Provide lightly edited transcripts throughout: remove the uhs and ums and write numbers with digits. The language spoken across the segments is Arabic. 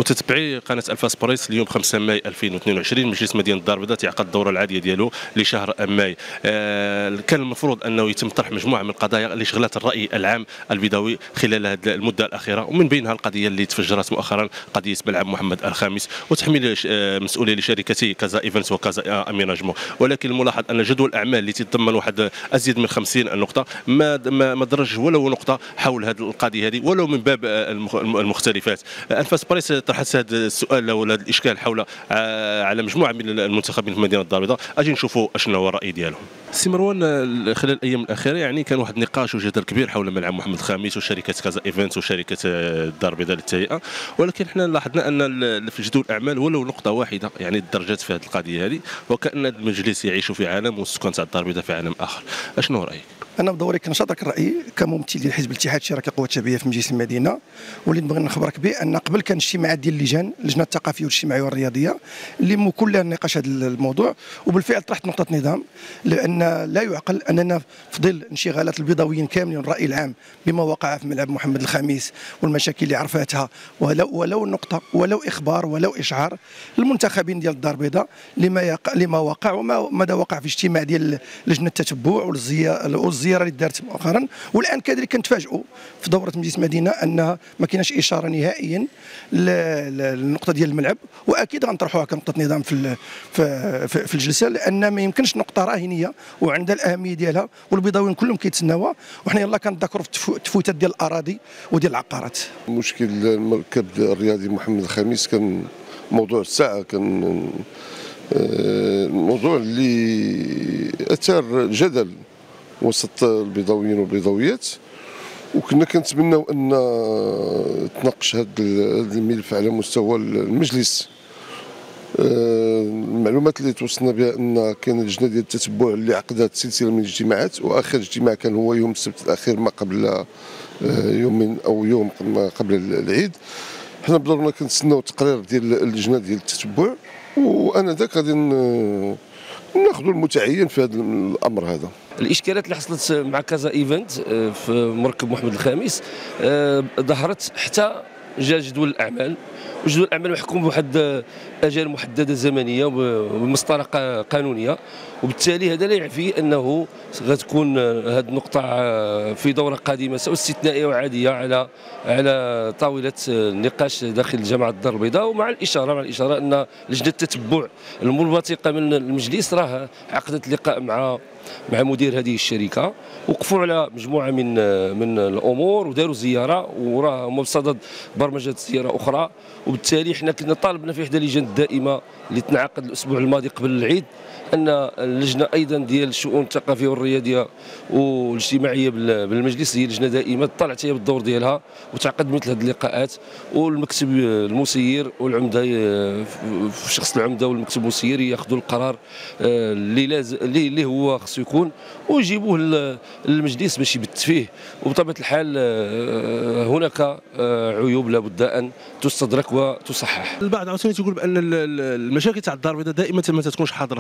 متتبعي قناه الفا سبريس، اليوم 5 ماي 2022 مجلس مدينه الدار البيضاء تعقد الدوره العاديه ديالو لشهر ماي. كان المفروض انه يتم طرح مجموعه من القضايا اللي شغلات الراي العام البيضاوي خلال هذه المده الاخيره، ومن بينها القضيه اللي تفجرت مؤخرا، قضيه ملعب محمد الخامس وتحميل مسؤوليه لشركه كازا ايفنتس وكازا اميناجمون. ولكن الملاحظ ان جدول الاعمال اللي تتضمن واحد ازيد من 50 نقطه ما درج ولو نقطه حول هذه القضيه هذه، ولو من باب المختلفات. انفاس سبريس طرحت هذا السؤال ولا هذا الاشكال حول على مجموعه من المنتخبين في مدينه الدار البيضاء. اجي نشوفوا اشنو هو الراي ديالهم. سي مروان، خلال الايام الاخيره يعني كان واحد النقاش وجدل كبير حول ملعب محمد الخامس وشركه كازا ايفنتس وشركه الدار البيضاء للتهيئه، ولكن حنا لاحظنا ان في جدول الاعمال ولو نقطه واحده يعني درجات في هذه القضيه هذه، وكان المجلس يعيش في عالم والسكان تاع الدار البيضاء في عالم اخر. اشنو رايك؟ انا بدوري كنشاطرك الراي كممثل ديال حزب الاتحاد الشراكه القوات الشعبيه في مجلس المدينه، واللي نبغي نخبرك به ان قبل كان اجتماعات ديال اللجنه الثقافيه والاجتماعيه والرياضيه اللي كلها نقاش هذا الموضوع، وبالفعل طرحت نقطه نظام، لان لا يعقل اننا في ظل انشغالات البيضاويين كاملين والراي العام بما وقع في ملعب محمد الخامس والمشاكل اللي عرفاتها، ولو نقطه ولو اخبار ولو اشعار المنتخبين ديال الدار البيضاء لما وقع وماذا وقع في اجتماع ديال لجنه التتبع والزياره اللي دارت مؤخرا. والان كذلك كنتفاجئوا في دوره مجلس المدينه ان ما كايناش اشاره نهائيا للنقطه ديال الملعب، واكيد غنطرحوها كنقطه نظام في الجلسه، لان ما يمكنش نقطه راهنيه وعندها الاهميه ديالها والبيضاويين كلهم كيتسناوها، وحنا يلاه كنذكروا في التفويتات ديال الاراضي وديال العقارات. مشكل المركب الرياضي محمد الخامس كان موضوع الساعه، كان الموضوع اللي اثار جدل وسط البيضاويين والبيضاويات، وكنا كنتمناو ان تناقش هذا الملف على مستوى المجلس. المعلومات اللي توصلنا بها ان كاين لجنه ديال التتبع اللي عقدت سلسله من الاجتماعات، واخر اجتماع كان هو يوم السبت الاخير ما قبل يوم او يوم ما قبل العيد. حنا بدورنا كنتسناو التقرير ديال اللجنه ديال التتبع، وانا ذاك غادي ناخذوا المتعين في هذا الامر هذا. الاشكالات اللي حصلت مع كازا ايفنت في مركب محمد الخامس ظهرت حتى جا جدول الاعمال، وجدول الاعمال محكوم بواحد اجال محدده زمنيه وبمسطره قانونيه، وبالتالي هذا لا يعفي انه غتكون هذه النقطه في دوره قادمه سواء استثنائيه وعاديه على طاوله النقاش داخل جامعه الدار البيضاء، ومع الاشاره ان لجنه التتبع المنبثقه من المجلس راه عقدت لقاء مع مدير هذه الشركه، وقفوا على مجموعه من الامور وداروا زياره، وراه هما بصدد برمجه زياره اخرى. وبالتالي حنا كنا طالبنا في احدى اللجان الدائمه اللي تنعقد الاسبوع الماضي قبل العيد ان اللجنه ايضا ديال الشؤون الثقافيه والرياضيه والاجتماعيه بالمجلس هي لجنه دائمه طلعت هي بالدور ديالها وتعقد مثل هذه اللقاءات، والمكتب المسير والعمده في شخص العمده والمكتب المسير ياخذوا القرار اللي هو خصو يكون ويجيبوه للمجلس باش يبت فيه. وبطبيعه الحال هناك عيوب لابد ان تستدرك وتصحح. البعض عاوتاني تيقول بان المشاكل تاع الدار البيضاء دائما ما تكونش حاضره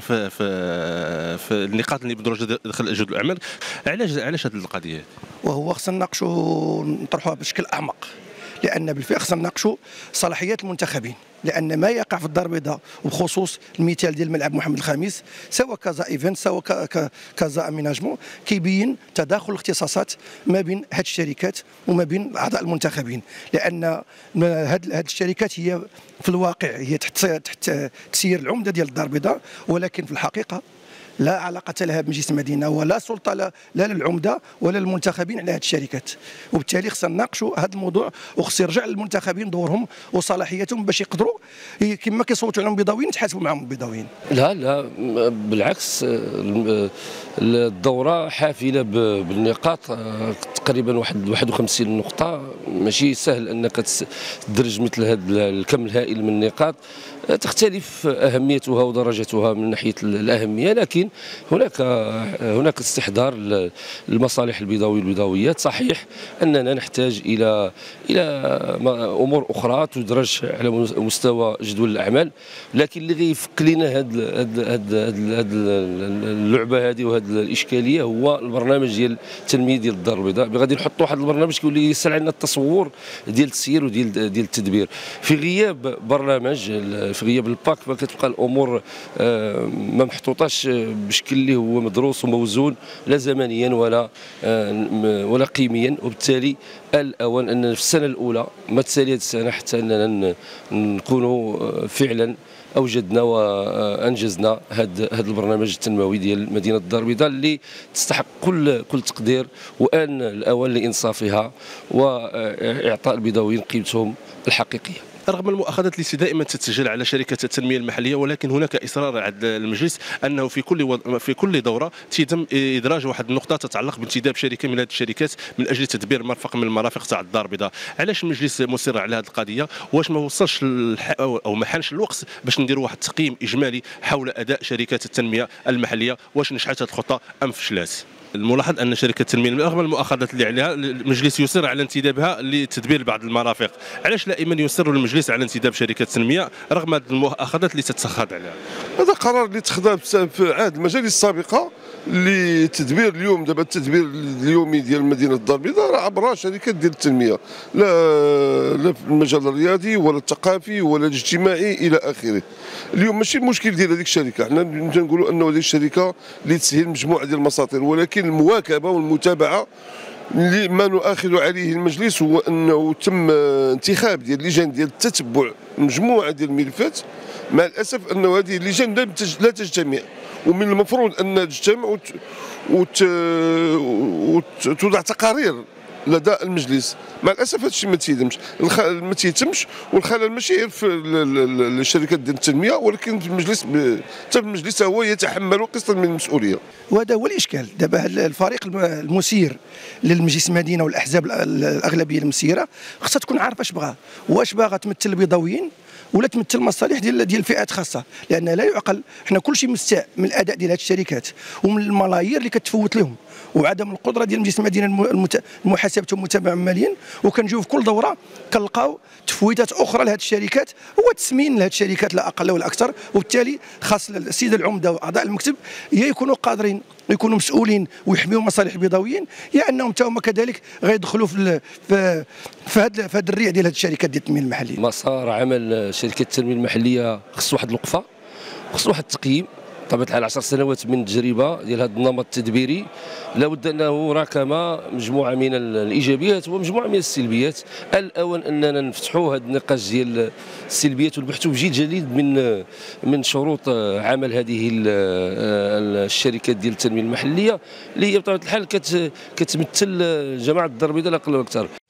في النقاط اللي بدرجه داخل جدول الاعمال. علاش هذه القضيه؟ وهو خصنا نناقشوا نطرحوها بشكل اعمق، لان بالفعل خصنا نناقشوا صلاحيات المنتخبين، لان ما يقع في الدار البيضاء وبخصوص المثال ديال ملعب محمد الخامس سواء كازا ايفنت سواء كازا اميناجمون كيبين تداخل الاختصاصات ما بين هذه الشركات وما بين اعضاء المنتخبين، لان هذه الشركات هي في الواقع هي تحت تسيير العمده ديال الدار البيضاء، ولكن في الحقيقه لا علاقة لها بمجلس المدينة ولا سلطة لا للعمدة ولا للمنتخبين على هذه الشركات. وبالتالي خصنا نناقشوا هذا الموضوع، وخص يرجع للمنتخبين دورهم وصلاحياتهم باش يقدروا كما كيصوتوا عليهم البيضاويين يتحاسبوا معهم البيضاويين. لا بالعكس، الدورة حافلة بالنقاط تقريبا 51 نقطة، ماشي سهل انك تدرج مثل هذا الكم الهائل من النقاط. تختلف أهميتها ودرجتها من ناحية الأهمية، لكن هناك استحضار المصالح البيضاوية والبيضاويات. صحيح أننا نحتاج إلى أمور أخرى تدرج على مستوى جدول الأعمال، لكن اللي غيفك لنا هاد اللعبة هذه وهاد الإشكالية هو البرنامج ديال التنمية ديال الدار البيضاء. غادي نحطوا واحد البرنامج كيولي يسهل علينا التصور ديال التسيير وديال التدبير. في غياب برنامج، في غياب الباك، فكتبقى الامور ما محطوطاش بشكل اللي هو مدروس وموزون لا زمنيا ولا قيميا، وبالتالي الاوان ان في السنه الاولى ما تسالي هذه السنه حتى اننا نكونوا فعلا اوجدنا وانجزنا هذا البرنامج التنموي ديال مدينه الدار البيضاء اللي تستحق كل تقدير، وان الاوان لانصافها واعطاء البيضاويين قيمتهم الحقيقيه. رغم المؤاخذات التي دائما تتسجل على شركات التنميه المحليه، ولكن هناك اصرار عند المجلس انه في كل دوره تم ادراج واحد النقطه تتعلق بانتداب شركه من هذه الشركات من اجل تدبير مرفق من المرافق تاع الدار البيضاء. علاش المجلس مصر على هذه القضيه؟ واش ما وصلش او ما حانش الوقت باش نديروا واحد التقييم اجمالي حول اداء شركات التنميه المحليه؟ واش نجحت هذه الخطه ام فشلات؟ الملاحظ ان شركه التنميه رغم المؤاخذات اللي عليها المجلس يصر على انتدابها لتدبير بعض المرافق. علاش دائما يصر المجلس على انتداب شركه التنميه رغم المؤاخذات اللي تتخذ عليها؟ هذا قرار اللي تخذ في عهد المجالس السابقه لتدبير اليوم. دابا التدبير اليومي ديال مدينه الدار البيضاء راه عبر شركات ديال التنميه، لا في المجال الرياضي ولا الثقافي ولا الاجتماعي الى اخره. اليوم ماشي المشكل ديال هذيك الشركه، حنا نقولوا انه هذه الشركه اللي تسهل مجموعه ديال المساطر، ولكن المواكبه والمتابعه اللي ما نؤاخذ عليه المجلس هو انه تم انتخاب ديال لجان ديال التتبع مجموعه ديال الملفات. مع الاسف انه هذه اللجان لا تجتمع، ومن المفروض ان تجتمع وتوضع تقارير لدى المجلس. مع الاسف هذا الشيء ما تيتمش، والخلل ماشي غير في الشركات ديال التنميه، ولكن في المجلس حتى المجلس هو يتحمل قسطا من المسؤوليه. وهذا هو الاشكال. دابا الفريق المسير للمجلس المدينه والاحزاب الاغلبيه المسيره خصها تكون عارفه اش بغا، واش باغا تمثل البيضاويين ولا تمثل المصالح ديال الفئات خاصه، لان لا يعقل حنا كلشي مستاء من الاداء ديال هذه الشركات ومن الملايير اللي كتفوت لهم، وعدم القدره ديال مجلس المدينه المحاسبه والمتابعه ماليا. وكنجيو في كل دوره كنلقاو تفويتات اخرى لهذه الشركات، هو تسمين لهذه الشركات لا اقل ولا اكثر. وبالتالي خاص السيد العمده واعضاء المكتب يا يكونوا قادرين ويكونوا مسؤولين ويحميوا مصالح البيضاويين، يا انهم حتى هما كذلك غيدخلوا في هذا الريع ديال هذه الشركات ديال التنميه المحليه. مسار عمل شركه التنميه المحليه خص واحد الوقفه، خص واحد التقييم. بطبيعه الحال 10 سنوات من التجربه ديال هذا النمط التدبيري، لابد انه راكم مجموعه من الايجابيات ومجموعه من السلبيات. الاوان اننا نفتحوا هذا النقاش ديال السلبيات ونبحثوا بجيل جديد من شروط عمل هذه الشركات ديال التنميه المحليه اللي هي بطبيعه الحال كتمثل جماعه الدار البيضاء لا اقل ولا اكثر.